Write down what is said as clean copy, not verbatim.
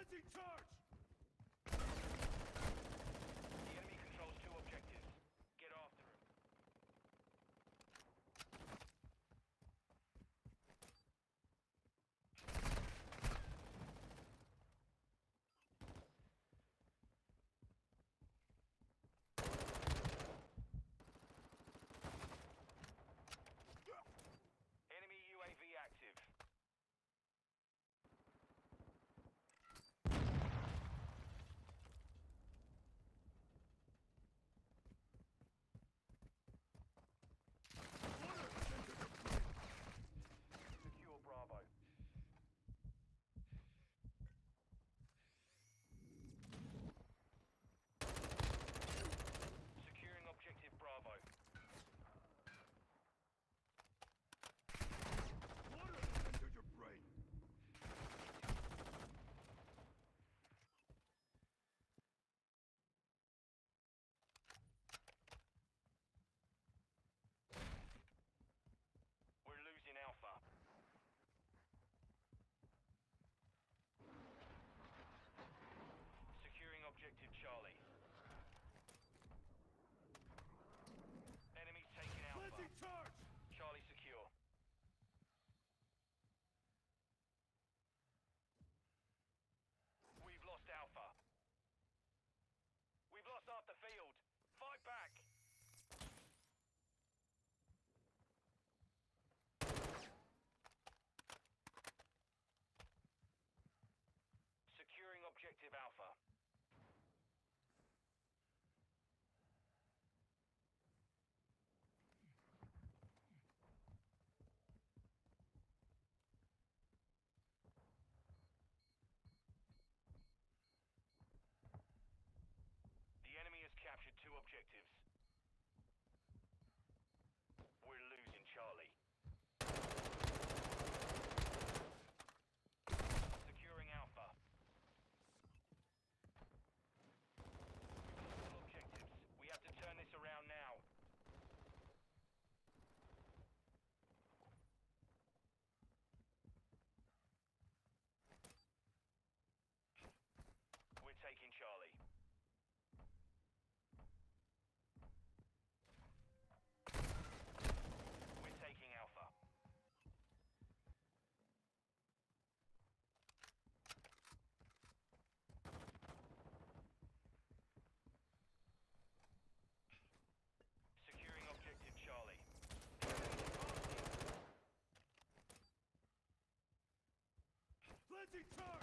Planting charge! The enemy controls 2 objectives. Get after him. Enemy UAV active. Secure Bravo. Securing objective Bravo. Water has entered your brain! We're losing Alpha. Securing objective Charlie. Enemies taking Alpha. Planting charge! Charlie secure. We've lost Alpha. We've lost half the field. Fight back. Securing objective Alpha. The enemy has captured 2 objectives. We're losing Charlie. Securing Alpha. We've lost all objectives. We have to turn this around now. We're taking Charlie. We're taking Alpha. Securing objective Charlie. Planting charge!